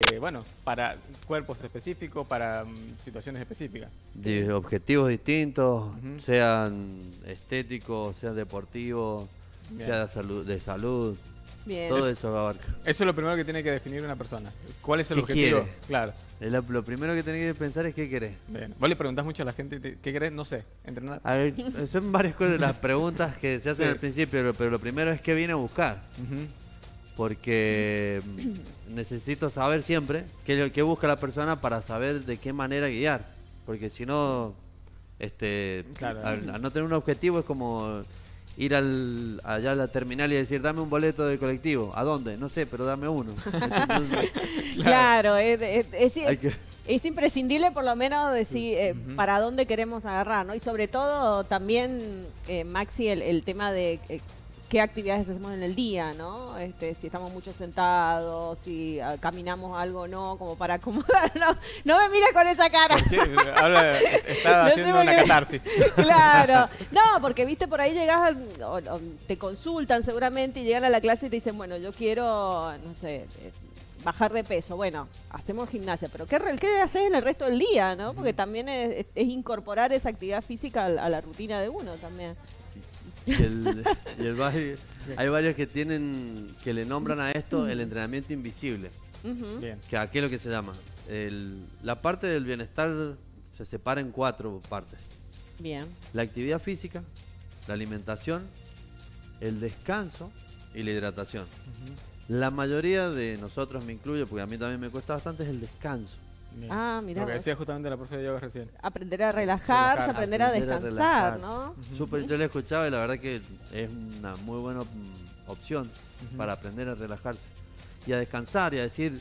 bueno, para cuerpos específicos, para situaciones específicas. De objetivos distintos, Ujú. sean estéticos, sean deportivos, Bien. sea de salud, Bien. todo eso abarca. Eso es lo primero que tiene que definir una persona. ¿Cuál es el ¿Qué objetivo? quiere? Claro. Lo primero que tenés que pensar es qué querés. Bien. Vos le preguntás mucho a la gente, ¿qué querés? No sé, entrenar. A ver, son varias cosas las preguntas que se hacen Sí. al principio, pero lo primero es qué viene a buscar. Ujú. Porque necesito saber siempre qué busca la persona para saber de qué manera guiar. Porque si no, Claro. al no tener un objetivo es como ir allá a la terminal y decir, dame un boleto de colectivo. ¿A dónde? No sé, pero dame uno. Entonces, Claro, hay que- es imprescindible por lo menos decir Ujú. para dónde queremos agarrar, ¿no? Y sobre todo también, Maxi, el tema de qué actividades hacemos en el día, ¿no? Si estamos mucho sentados, si caminamos algo o no, como para acomodarnos. No me mires con esa cara. ¿Por qué? Estaba No sé haciendo por una qué. catarsis. Claro, no, porque viste por ahí llegas, o te consultan seguramente y llegan a la clase y te dicen, bueno, yo quiero, no sé, bajar de peso. Bueno, hacemos gimnasia, pero ¿qué haces en el resto del día, no? Porque también es incorporar esa actividad física a la rutina de uno también. y el, hay varios que le nombran a esto el entrenamiento invisible. Ujú. Bien. Que aquí es lo que se llama. La parte del bienestar se separa en 4 partes. Bien. La actividad física, la alimentación, el descanso y la hidratación. Ujú. La mayoría de nosotros, me incluyo, porque a mí también me cuesta bastante, es el descanso. Bien. Ah, mirá Lo que vos. decía justamente la profe de yoga recién. Aprender a relajarse, Relajarse, aprender a aprender a descansar, relajarse. ¿no? Ujú. Súper, yo lo he escuchado y la verdad que es una muy buena opción Ujú. para aprender a relajarse y a descansar y a decir,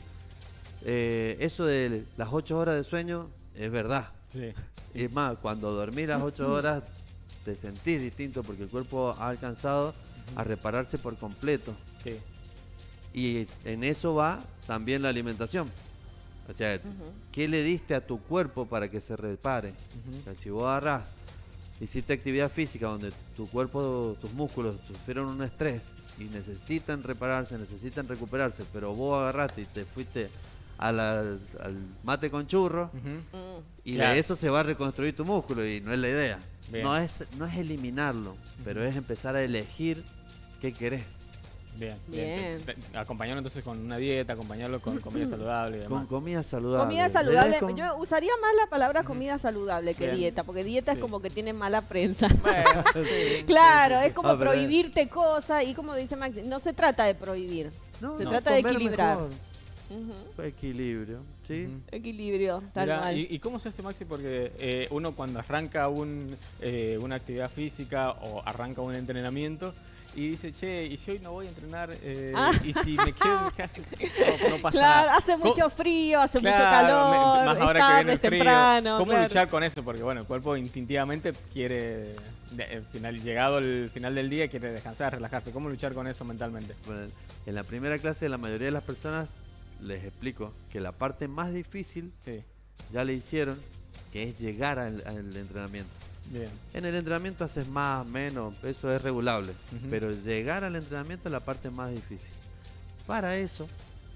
eso de las 8 horas de sueño es verdad. Sí. Es más, cuando dormís las 8 horas te sentís distinto porque el cuerpo ha alcanzado a repararse por completo. Sí. Y en eso va también la alimentación. O sea, Ujú. ¿qué le diste a tu cuerpo para que se repare? Ujú. O sea, si vos agarrás, hiciste actividad física donde tu cuerpo, tus músculos sufrieron un estrés y necesitan repararse, necesitan recuperarse, pero vos agarraste y te fuiste al mate con churro Ujú. Mm. y Claro. de eso se va a reconstruir tu músculo y no es la idea. Bien. No es eliminarlo, pero es empezar a elegir qué querés. Bien. Bien. Acompañarlo entonces con una dieta, acompañarlo con comida saludable y demás. Con comida saludable. Comida La idea saludable, es con- yo usaría más la palabra comida saludable que Bien. dieta, porque dieta Sí. es como que tiene mala prensa. Bueno, sí, Claro, sí, sí, es sí. como Ah, pero prohibirte cosas y como dice Max, no se trata de prohibir, No, se no, trata de comer equilibrar. mejor. Ujú. Equilibrio, ¿sí? Ujú. Equilibrio, tal Mirá, cual. ¿y cómo se hace, Maxi? Porque uno cuando arranca una actividad física o arranca un entrenamiento y dice, che, ¿y si hoy no voy a entrenar? Ah. ¿Y si me quedo en mi casa? No pasa Claro, nada. hace mucho frío, hace mucho Claro, calor, más es ahora que tarde, viene el es frío. temprano. ¿Cómo claro. luchar con eso? Porque bueno, el cuerpo instintivamente quiere, llegado el final del día, quiere descansar, relajarse. ¿Cómo luchar con eso mentalmente? Bueno, en la primera clase la mayoría de las personas les explico que la parte más difícil Sí, ya le hicieron, que es llegar al entrenamiento. bien. En el entrenamiento haces más, menos, eso es regulable, Ujú. pero llegar al entrenamiento es la parte más difícil. Para eso,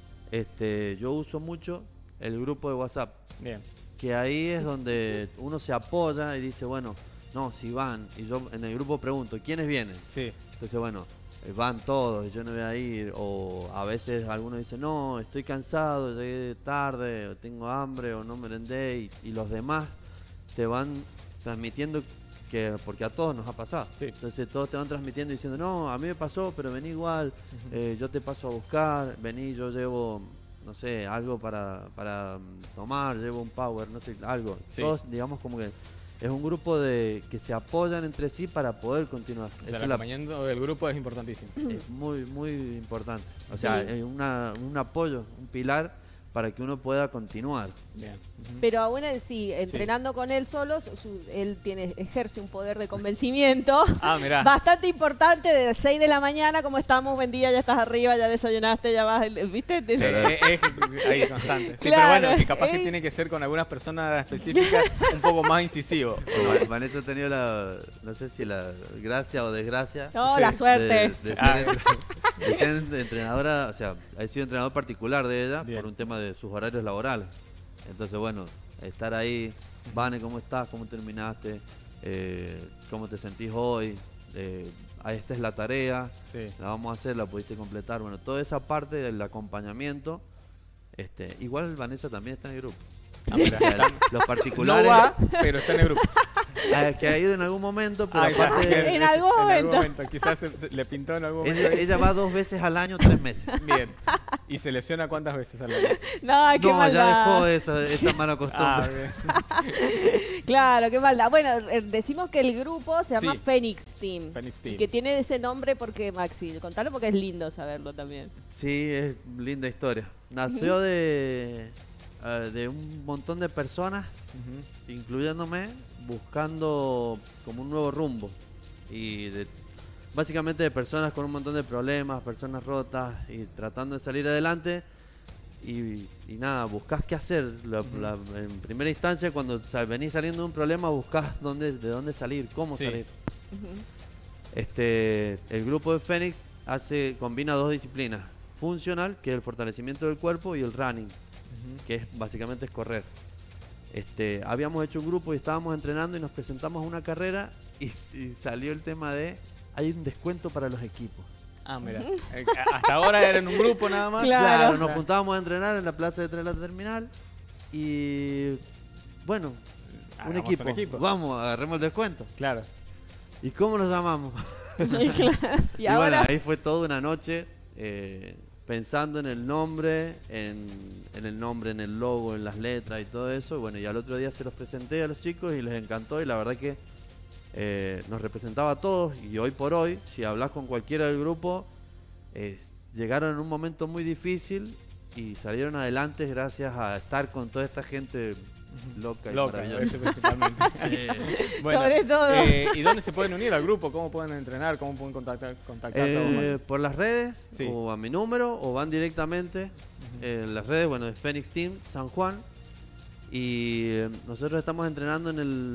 yo uso mucho el grupo de WhatsApp, Bien. que ahí es donde uno se apoya y dice, bueno, no, si van, y yo en el grupo pregunto, ¿quiénes vienen? Sí. Entonces, bueno, van todos, yo no voy a ir, o a veces algunos dicen, no, estoy cansado, llegué tarde, o tengo hambre, o no merendé, y los demás te van transmitiendo, porque a todos nos ha pasado. Sí. Entonces todos te van transmitiendo diciendo, no, a mí me pasó, pero vení igual, Ujú. yo te paso a buscar, vení, yo llevo, no sé, algo para tomar, llevo un power, no sé, algo. Sí. Todos, digamos, como que es un grupo que se apoyan entre sí para poder continuar. O sea, Esa el es la- acompañamiento del grupo es importantísimo. es muy, muy importante. O sea, Sí. es un apoyo, un pilar para que uno pueda continuar. Bien. Ujú. Pero aún así, entrenando con él solo, él ejerce un poder de convencimiento Ah, mirá. bastante importante de las 6 de la mañana, como estamos, buen día, ya estás arriba, ya desayunaste, ya vas, ¿viste? Es ahí constante. Sí, Claro, pero bueno, que capaz que es- tiene que ser con algunas personas específicas un poco más incisivo. Vanessa ha tenido no sé si la gracia o desgracia No, Sí, la suerte. de Ah, ser entrenadora, o sea, he sido entrenador particular de ella Bien. por un tema de sus horarios laborales. Entonces, bueno, estar ahí, Vane, ¿cómo estás? ¿Cómo terminaste? ¿Cómo te sentís hoy? Esta es la tarea, Sí. la vamos a hacer, la pudiste completar. Bueno, toda esa parte del acompañamiento, igual Vanessa también está en el grupo. Ah, mira, O sea, los no particulares, va, pero está en el grupo. que ha ido en algún momento, pero Ahí está, aparte, En algún momento. Quizás le pintó en algún momento. ella va 2 veces al año, 3 meses. Bien. ¿Y se lesiona cuántas veces al año? No, qué No, ya maldad. dejó esa mala costumbre. Ah, bien. Claro, qué maldad. Bueno, decimos que el grupo se llama Sí. Phoenix Team. Phoenix Y Team. que tiene ese nombre porque, Maxi, contalo porque es lindo saberlo también. Sí, es linda historia. Nació de un montón de personas, Ujú. incluyéndome, buscando como un nuevo rumbo. Y básicamente de personas con un montón de problemas, personas rotas y tratando de salir adelante. Y nada, buscás qué hacer. En primera instancia, cuando venís saliendo de un problema, buscás de dónde salir, cómo Sí. salir. Ujú. El grupo de Fénix combina 2 disciplinas. Funcional, que es el fortalecimiento del cuerpo, y el running, Ujú. que básicamente es correr. Habíamos hecho un grupo y estábamos entrenando y nos presentamos a una carrera y salió el tema de hay un descuento para los equipos. Ah, mira. Hasta ahora eran un grupo nada más. Claro. Nos juntábamos a entrenar en la plaza de la terminal y bueno, Hagamos un equipo. Vamos, agarremos el descuento. Claro. ¿Y cómo nos llamamos? Y Y ahora, bueno, ahí fue toda una noche pensando en el nombre, en el nombre, en el logo, en las letras y todo eso. Y bueno, y al otro día se los presenté a los chicos y les encantó y la verdad que nos representaba a todos. Y hoy por hoy, si hablas con cualquiera del grupo, llegaron en un momento muy difícil y salieron adelante gracias a estar con toda esta gente loca y Loca, maravillosa. ese principalmente. Bueno, Sobre todo. ¿y dónde se pueden unir al grupo? ¿Cómo pueden entrenar? ¿Cómo pueden contactar todo más? Por las redes, Sí. o a mi número, o van directamente. Ujú. En las redes, bueno, es Phoenix Team San Juan. Y nosotros estamos entrenando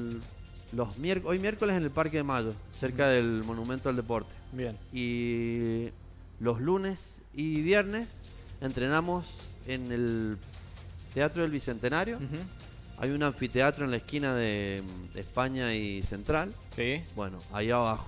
hoy miércoles en el Parque de Mayo, cerca del Monumento al Deporte. Bien. Y los lunes y viernes entrenamos en el Teatro del Bicentenario. Ujú. Hay un anfiteatro en la esquina de España y Central. Sí. Bueno, ahí abajo.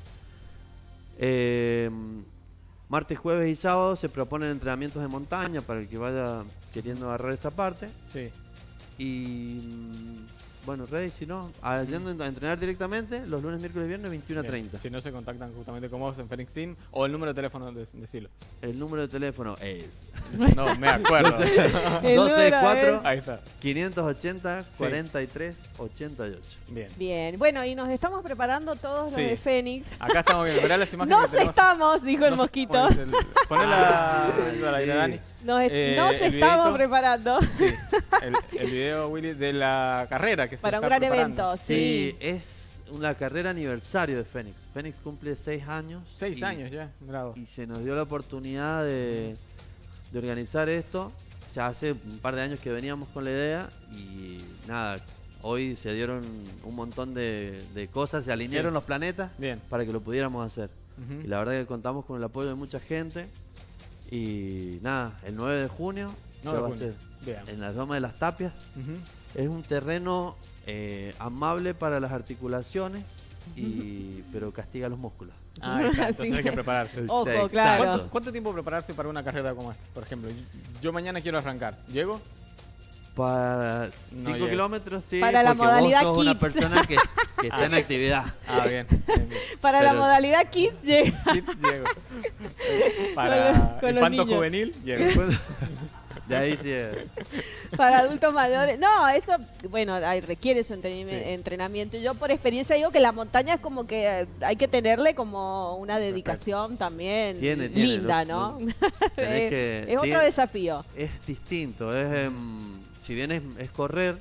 Martes, jueves y sábado se proponen entrenamientos de montaña para el que vaya queriendo agarrar esa parte. Sí. Y bueno, Rey, si no, yendo a entrenar directamente los lunes, miércoles y viernes 21 a Bien. 30. Si no se contactan justamente con vos en Phoenix Team o el número de teléfono, decilo. El número de teléfono es No, me acuerdo. El número 264 Ahí está. 580 43 88. Bien. bien. Bueno, y nos estamos preparando todos Sí. los de Fénix. Acá estamos viendo. Mirá las imágenes Nos que tenemos. estamos, dijo el Nos- mosquito. bueno, es el- Ponela al aire, Sí. Dani. Nos el estamos videíto. preparando Sí, el video, Willy, de la carrera que se para un está gran preparando. evento. Sí, Sí. es una carrera aniversario de Fénix. Fénix cumple 6 años. 6 y- años ya, bravo. Y se nos dio la oportunidad de organizar esto. O sea, hace un par de años que veníamos con la idea y nada, hoy se dieron un montón de cosas, se alinearon Sí. los planetas Bien. para que lo pudiéramos hacer. Ujú. Y la verdad que contamos con el apoyo de mucha gente. Y nada, el 9 de junio No, se de va a junio. hacer Bien. en la Loma de las Tapias. Ujú. Es un terreno amable para las articulaciones, pero castiga los músculos. Ah, ahí está. Entonces Sí. hay que prepararse. Ojo, Exacto. claro. ¿Cuánto tiempo prepararse para una carrera como esta? Por ejemplo, yo mañana quiero arrancar. ¿Llego? Para No 5 llega. kilómetros, sí, Para la porque modalidad vos sos una kids. persona que está en actividad. Ah, bien. bien, bien. Para la Pero- modalidad Kids llega. Kids, llego. Para Con el los panto niños. juvenil, llego. Después- de ahí sí. Para adultos mayores. No, eso, bueno, requiere su Sí. entrenamiento. Yo por experiencia digo que la montaña es como que hay que tenerle como una dedicación también Tiene, linda, lo- ¿no? tenés que- es otro tiene- desafío. Es distinto. Si bien es correr,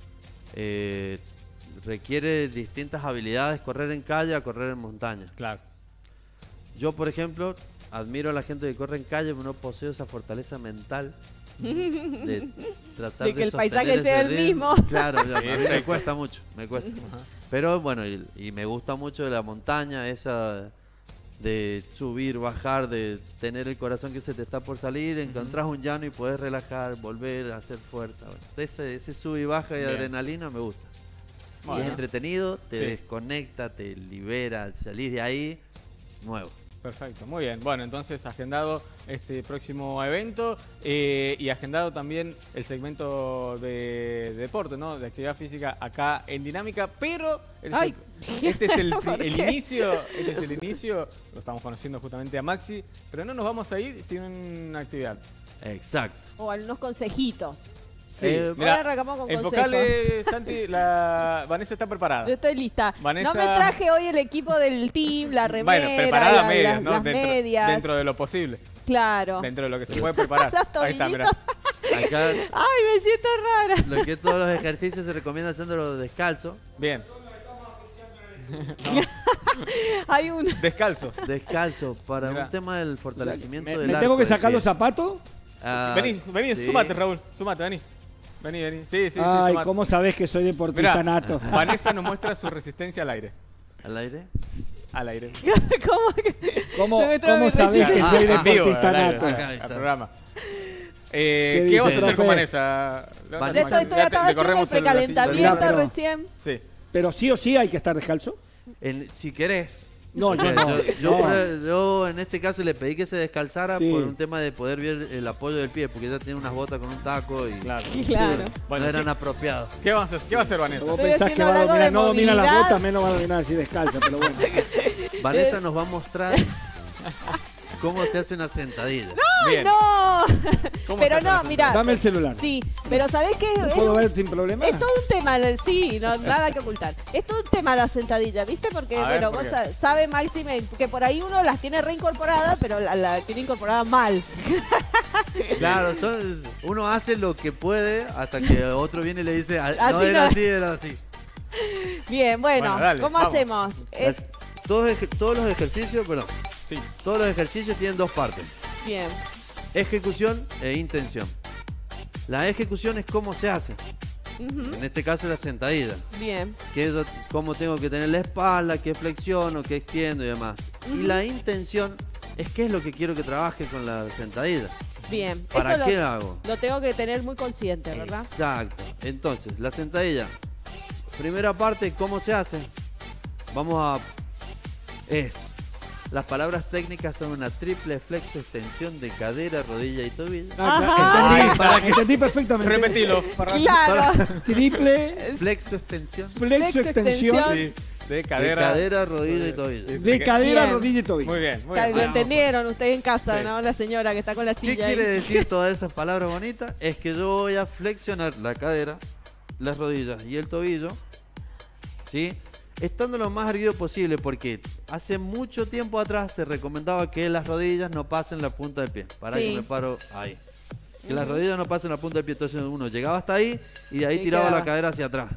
requiere distintas habilidades, correr en calle a correr en montaña. Claro. Yo, por ejemplo, admiro a la gente que corre en calle, pero no poseo esa fortaleza mental de tratar De que el sostener paisaje ese sea el ritmo. mismo. Claro, Sí, a mí me exacto. cuesta mucho, me cuesta. Ajá. Pero bueno, y me gusta mucho de la montaña, de subir, bajar, de tener el corazón que se te está por salir, encontrás un llano y podés relajar, volver a hacer fuerza. Bueno, ese sub y baja de Bien. adrenalina me gusta. Y Bueno. es entretenido, te Sí. desconecta, te libera, salís de ahí nuevo. Perfecto, muy bien. Bueno, entonces agendado este próximo evento y agendado también el segmento de deporte, ¿no? De actividad física acá en Dinámica, pero Ay. este es el ¿Por qué? inicio, lo estamos conociendo justamente a Maxi, pero no nos vamos a ir sin una actividad. Exacto. O algunos consejitos. Sí, Hoy mira, arrancamos con consejos. enfocale, Santi, Vanessa está preparada. Yo estoy lista. Vanessa- No me traje hoy el equipo del team, la remera, Bueno, preparada la- media, las, ¿no? las medias. Dentro de lo posible, Claro. dentro de lo que se puede preparar. Los Ahí está, mira. Acá Ay, me siento rara. lo que todos los ejercicios se recomienda haciéndolo descalzo. Bien, Hay un... descalzo. Descalzo, para Mira. un tema del fortalecimiento ¿Me, del me arco tengo que del sacar pie. los zapatos? Ah, Vení, sí. sumate, Raúl, sumate, vení. Vení. Sí, Ay, sumate. ¿cómo sabés que soy deportista Mirá, nato? Vanessa nos muestra su resistencia al aire. ¿Al aire? Al aire. ¿Cómo que- ¿Cómo, Se me trae cómo mi sabés que resistencia. soy en vivo, deportista al aire, nato? o sea, Acá al está. programa. ¿Qué ¿Qué vas a dice, hacer con profe? Vanessa? Vanessa. De eso estoy, Ya estaba haciendo el la silla. precalentamiento Mirá, pero- recién. Sí. Pero sí o sí hay que estar descalzo. Si querés. No, yo Porque no. yo en este caso le pedí que se descalzara Sí. por un tema de poder ver el apoyo del pie, porque ella tiene unas botas con un taco y Claro. Claro. Bueno, no eran ¿qué, apropiados. qué va a hacer Vanessa? Vos Estoy pensás que haciendo va a algo dominar, de no domina las movilidad. botas, menos va a dominar así descalza, pero bueno. Vanessa nos va a mostrar cómo se hace una sentadilla. Bien. No, ¿Cómo se pero hace no, la mira. Dame el celular. Sí, pero ¿sabés qué? ¿Puedo ver sin problema? Es todo un tema, sí, no, nada que ocultar. Es todo un tema la sentadilla, ¿viste? Porque, A ver, bueno, ¿por vos qué? sabe Máxime que por ahí uno las tiene reincorporadas, pero la tiene incorporada mal. Claro, uno hace lo que puede hasta que otro viene y le dice, "Ah, no Así era no". así, era así. Bien, bueno, Bueno, dale, ¿cómo vamos. hacemos? Es Todos los ejercicios, perdón, Sí. todos los ejercicios tienen dos partes. bien. Ejecución e intención. La ejecución es cómo se hace. Ujú, En este caso la sentadilla. bien. Que es cómo tengo que tener la espalda, qué flexiono, qué extiendo y demás. Y la intención es qué es lo que quiero que trabaje con la sentadilla. Bien. ¿Para Eso qué la hago? lo tengo que tener muy consciente, ¿verdad? Exacto. Entonces, la sentadilla. Primera parte, ¿cómo se hace? Las palabras técnicas son una triple flexo extensión de cadera, rodilla y tobillo. Ajá. Entendí perfectamente. Repetilo. Claro. Triple Flexo extensión flexo extensión extensión. Sí, de de cadera. cadera, rodilla y tobillo. de cadera, Bien. rodilla y tobillo. Muy bien, muy Lo bien. entendieron ustedes en casa, Sí. ¿no? La señora que está con la ¿Qué silla quiere ahí. decir todas esas palabras bonitas? Es que yo voy a flexionar la cadera, las rodillas y el tobillo, ¿sí? Estando lo más erguido posible, porque hace mucho tiempo atrás se recomendaba que las rodillas no pasen la punta del pie. Para Sí. que me paro ahí. Que las rodillas no pasen la punta del pie. Entonces uno llegaba hasta ahí y de ahí Y tiraba quedaba. la cadera hacia atrás.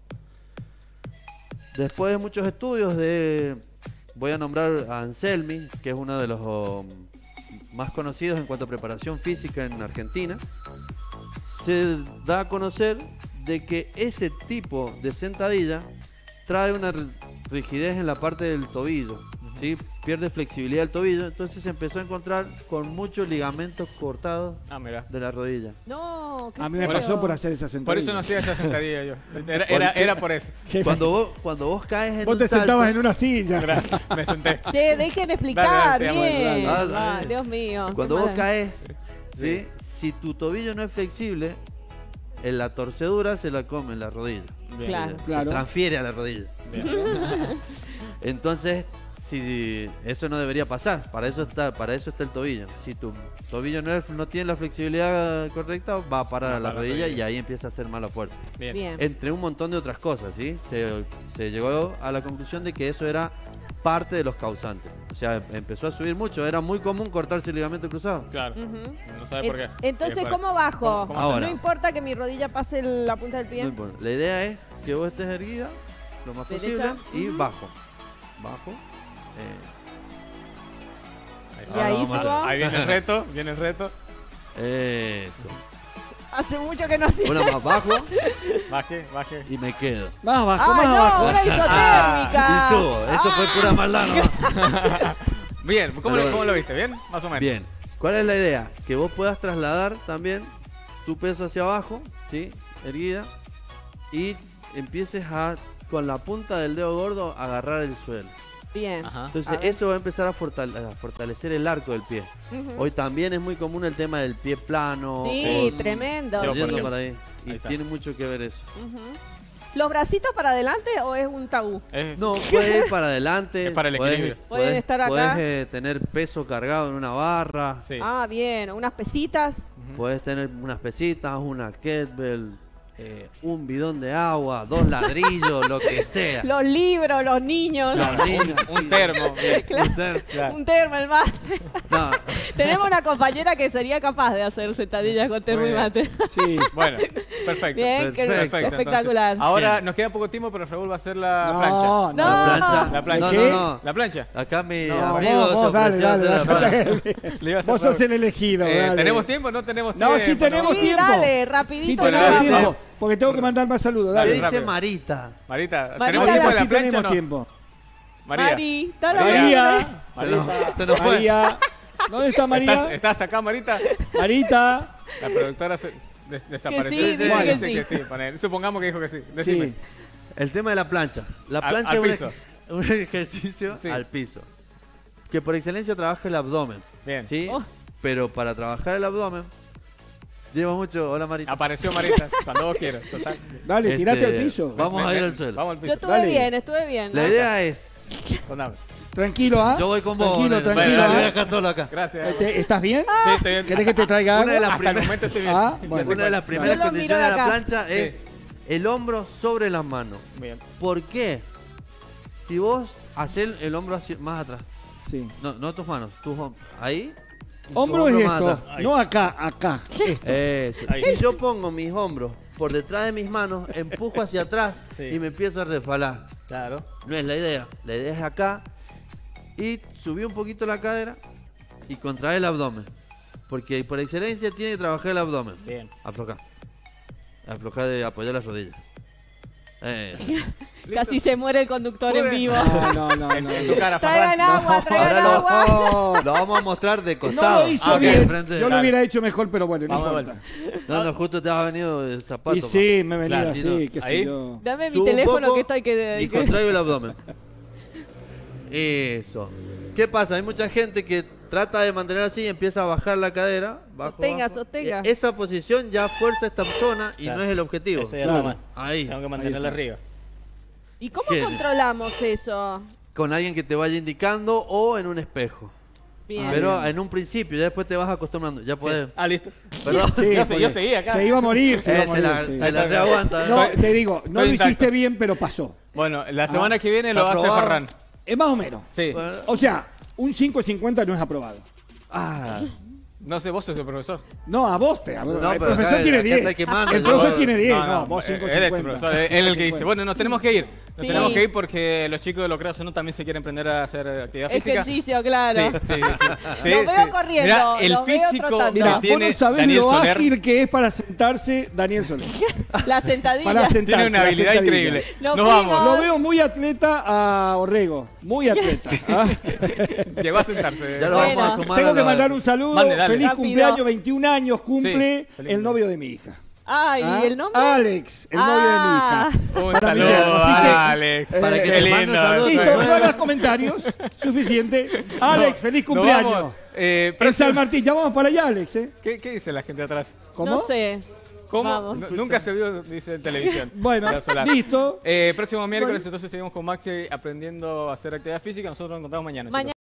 Después de muchos estudios voy a nombrar a Anselmi, que es uno de los más conocidos en cuanto a preparación física en Argentina. Se da a conocer de que ese tipo de sentadilla trae una rigidez en la parte del tobillo, ¿sí? Pierde flexibilidad del tobillo, entonces se empezó a encontrar con muchos ligamentos cortados Ah, mira. de la rodilla. No, qué A mí me feo. pasó por hacer esa sentadilla. Por eso no hacía esa sentadilla yo. Era por eso. Cuando vos caes en Vos un te salto, sentabas en una silla. Mira, me senté. Che, dejen explicar Dale, dale, bien. dale, dale. Ay, Dios mío. cuando qué vos mala- caes, ¿sí? Si tu tobillo no es flexible, en la torcedura se la come la rodilla. Bien. Claro. Claro. Se transfiere a la rodilla. Bien. Entonces, si eso no debería pasar, para eso está el tobillo. Si tu tobillo no tiene la flexibilidad correcta, va a parar Va a a la parar la rodilla rodilla. y ahí empieza a hacer mala fuerza. Bien. Bien. Entre un montón de otras cosas, ¿sí? Se llegó a la conclusión de que eso era parte de los causantes. O sea, empezó a subir mucho. Era muy común cortarse el ligamento cruzado. Claro. Ujú. No sabe por qué. Entonces, Bien, ¿cómo bajo? ¿Cómo Ahora. No importa que mi rodilla pase la punta del pie. No importa. La idea es que vos estés erguida lo más Derecha. posible y Ujú. bajo. Y ahí vamos a subo. Ahí viene el reto, viene el reto. Eso. Hace mucho que no hacía. Una más bajo Baje. y me quedo. Más abajo, ¡Ah, más no! abajo. ¡Una isotérmica! Y subo. Eso fue pura maldad nomás. Bien, ¿cómo Pero lo viste? ¿Bien? Más o menos. Bien. ¿Cuál es la idea? Que vos puedas trasladar también tu peso hacia abajo, ¿sí? Erguida. Y empieces a, con la punta del dedo gordo, agarrar el suelo. Bien. Ajá. Entonces A ver. eso va a empezar a fortalecer el arco del pie. Ujú. Hoy también es muy común el tema del pie plano. Sí, o tremendo. Yo, por yendo ejemplo. para ahí. Y Ahí está. tiene mucho que ver eso. Ujú. ¿Los bracitos para adelante o es un tabú? No, puedes ir para adelante. Es para el podés- equilibrio. Pueden estar acá. Podés tener peso cargado en una barra. Sí. Ah, bien. Unas pesitas. Ujú. Podés tener unas pesitas, una kettlebell, un bidón de agua, 2 ladrillos, lo que sea. Los libros, los niños. Los niños, Un sí. termo. Bien. Claro. Claro. Un termo, el mate. No, Tenemos una compañera que sería capaz de hacer sentadillas con termo Muy y bien. mate. Sí. Bueno, perfecto. Bien, que Perfecto, espectacular. Entonces, ahora Bien. nos queda poco tiempo, pero Raúl va a hacer la No, plancha. No. la plancha. La plancha. No, ¿Qué? no, no. La plancha. Acá mi No, amigo vos, se dale, ofreció a dale, hacer la dale. plancha. Le iba a hacer Vos sos Raúl. el elegido, dale. ¿Tenemos tiempo o no tenemos No, tiempo? sí tenemos Sí, tiempo. dale, rapidito. Sí nos tenemos Bueno, vamos. tiempo, porque tengo que mandar más saludos. ¿Qué Dale. Dale, dice rápido. Marita? Marita, Marita, ¿tenemos tiempo de Ahorita la sí plancha o tenemos no? tiempo. María. Mari, está la María. Se nos fue. María. ¿Dónde está María? ¿Estás acá, Marita? Marita. La productora desapareció. sí, dice Bueno, que sí, sí. ponele. Supongamos que dijo que sí. Decime. Sí. El tema de la plancha. La Al- plancha al es un piso. un ejercicio Sí. al piso. Que por excelencia trabaja el abdomen. Bien. ¿Sí? Oh. Pero para trabajar el abdomen, lleva mucho. Hola Marita. Apareció Marita, cuando vos quieras. Total. Dale, Este, tirate al piso. Vamos a ir al suelo. Vamos al Yo piso. estuve Dale. bien, estuve bien. La ¿no? idea es, Contame. Tranquilo, ¿ah? yo voy con vos. Tranquilo, nene. tranquilo. Dale, voy a ¿ah? dejar solo acá. Gracias. ¿Estás bien? Sí, estoy bien. ¿Querés que te traiga Una de algo? las Hasta el momento estoy bien. Ah, bueno. Una de las primeras Yo lo miro condiciones de de la acá. plancha es Sí. el hombro sobre las manos. Bien. ¿Por qué? Si vos haces el hombro más atrás, Sí. no tus manos, tus hombros, ahí. y tu Hombro es más esto, atrás. no acá, acá. Esto. Eso. Ahí. Si yo pongo mis hombros por detrás de mis manos, empujo hacia atrás Sí. y me empiezo a resbalar. Claro. No es la idea. La idea es acá y subí un poquito la cadera y contrae el abdomen. Porque por excelencia tiene que trabajar el abdomen. Bien. Aflojar. Aflojar de apoyar las rodillas. Casi se muere el conductor Muy en bien. vivo. No. En tu cara, Traigan Farran. agua, traigan ahora agua. No, Lo vamos a mostrar de no costado. lo hizo Ah, ok, bien. enfrente. Yo lo Dale. hubiera hecho mejor, pero bueno, no Vamos de importa. No, justo te ha venido el zapato. Y sí, me venía Claro, así, sí, no. qué sé Ahí. yo. Dame mi Subo un teléfono poco que estoy que... Y contraigo el abdomen. Eso. ¿Qué pasa? Hay mucha gente que trata de mantener así y empieza a bajar la cadera. Bajo, Sostenga, bajo. sostenga. Esa posición ya fuerza esta zona y Claro. no es el objetivo. Eso ya Claro. está mal. Ahí. Tengo que mantenerla está. arriba. ¿Y cómo Genio. controlamos eso? Con alguien que te vaya indicando o en un espejo. Bien. Pero bien. en un principio, ya después te vas acostumbrando. Ya puedes. Sí. Ah, listo. Perdón. Sí, Yo porque seguí acá. Se iba a morir, se iba a Se morir. la, sí. se la reaguanta. No, te digo, no Estoy lo intacto. hiciste bien, pero pasó. Bueno, la semana que viene lo ¿Está hace aprobado? Farran. Más o menos. Sí. Bueno, O sea, un 5.50 no es aprobado. ah, No sé, vos sos el profesor. No, a vos te. No, el pero profesor acá- tiene acá 10. está el que manda, El yo- profe tiene 10. No, No, vos él 5.50. es el profesor, él es el que dice, bueno, nos tenemos que ir. Nos Sí. tenemos que ir porque los chicos de lo creas o no también se quieren aprender a hacer actividad física. Ejercicio, claro. Sí. Lo veo corriendo, Mirá, el lo veo físico trotando. Mira, que vos tiene no sabés Daniel lo Soler. ágil que es para sentarse Daniel Soler. La sentadilla. Para sentarse. Tiene una la habilidad sentadilla. increíble. Nos Nos fuimos. vamos. Lo veo muy atleta a Orrego. Muy atleta. ¿ah? Llegó a sentarse. ya lo Bueno. vamos a sumar. Tengo a que la- mandar un saludo. Mande, dale. Feliz Rápido. cumpleaños, 21 años cumple Sí, feliz el novio de mi hija. Ah, ¿y ¿Ah? el nombre? Alex, el novio de mi Ah. hija. Un Para mí, saludo, así que, Alex. para que Qué te mande un lindo. saludo. Listo, Bueno. no hagas comentarios. Suficiente. Alex, feliz Nos cumpleaños. vamos. En Próximo- San Martín, ya vamos para allá, Alex, ¿eh? ¿Qué dice la gente atrás? ¿Cómo? No sé. ¿Cómo? Vamos. Nunca se vio, dice en televisión. Bueno, La Solar. listo. Próximo miércoles, Bueno. entonces seguimos con Maxi aprendiendo a hacer actividad física. Nosotros nos encontramos mañana. Mañana. chicos.